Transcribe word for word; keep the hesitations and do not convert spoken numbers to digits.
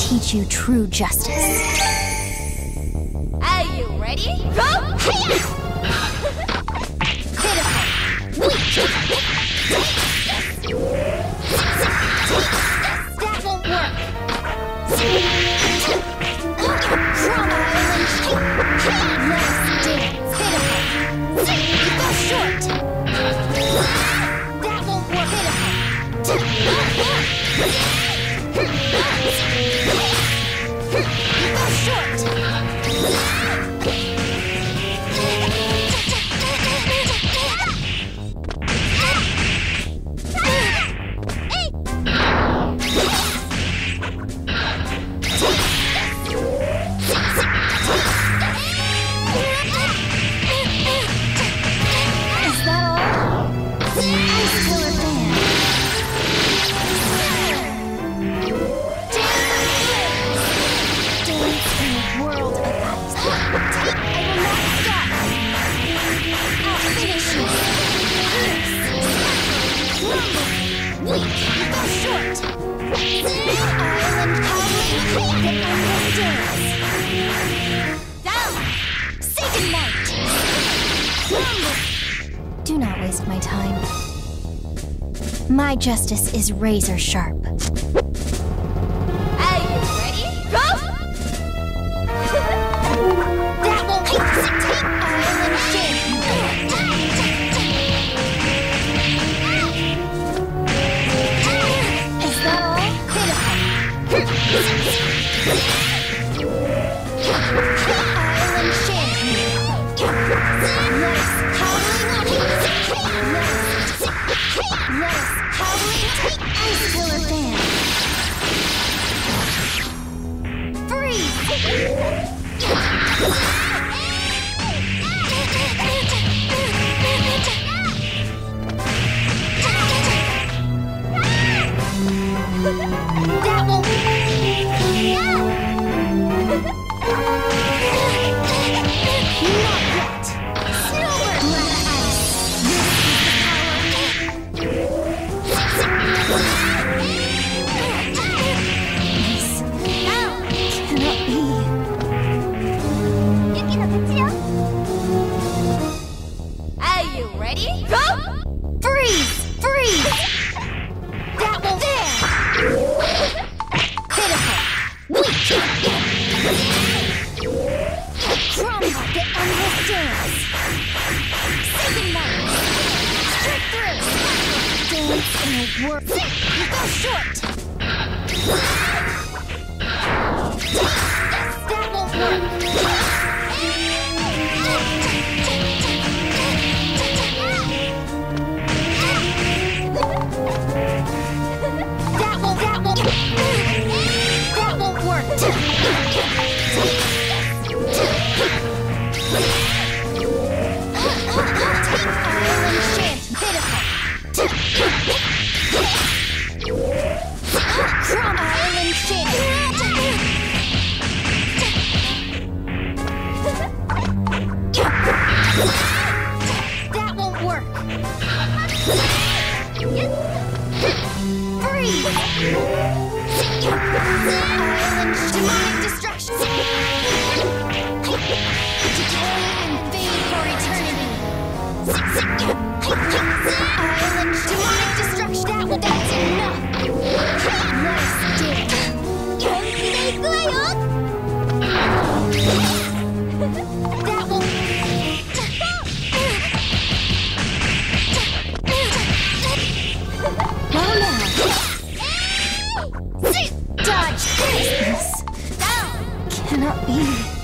teach you true justice. Are you ready? Go! Hiya! Pitiful! Weak! That won't work! Drama Island! Let's dance! Pitiful! You go short! That won't work! Pitiful! You go short! Do not waste my time. My justice is razor sharp. Are you ready? Go! That won't hesitate! Island shake! Is that all? Island shake! Nice! Howling on it! Nice howling ice killer fan. Freeze! That won't. Not yet. Silver black ice. This is the power. This cannot be. Are you ready? Go! Freeze! Freeze! That won't. There! Pitiful! Weak! Crumble the endless dance! Second night! Straight through! Dance in a world. You go short! That won't work! That won't, that won't, that won't work. Island shant, pitiful. Crumb Island shant. That won't work. Freeze! Island demonic destruction! Decay and fade for eternity! Island demonic destruction! That will, that's enough! Nice dig! That will... Well now! Dodge this! Cannot be.